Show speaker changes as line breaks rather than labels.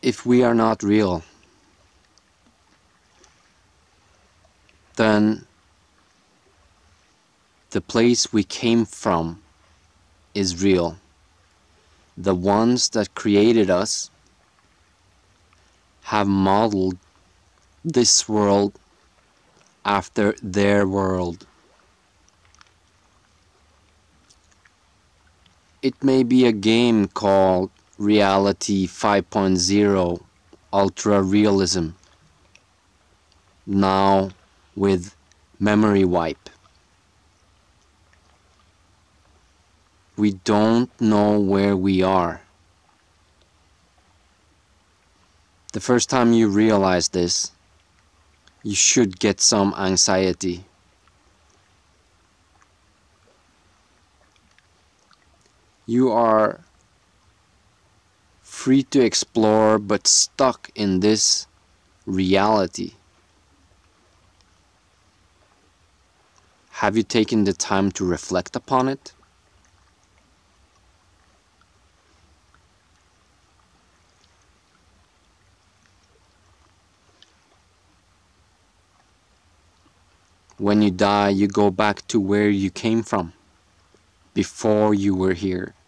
If we are not real, then the place we came from is real. The ones that created us have modeled this world after their world. It may be a game called Reality 5.0 Ultra Realism, now with memory wipe. We don't know where we are. The first time you realize this, you should get some anxiety. You are free to explore, but stuck in this reality. Have you taken the time to reflect upon it? When you die, you go back to where you came from, before you were here.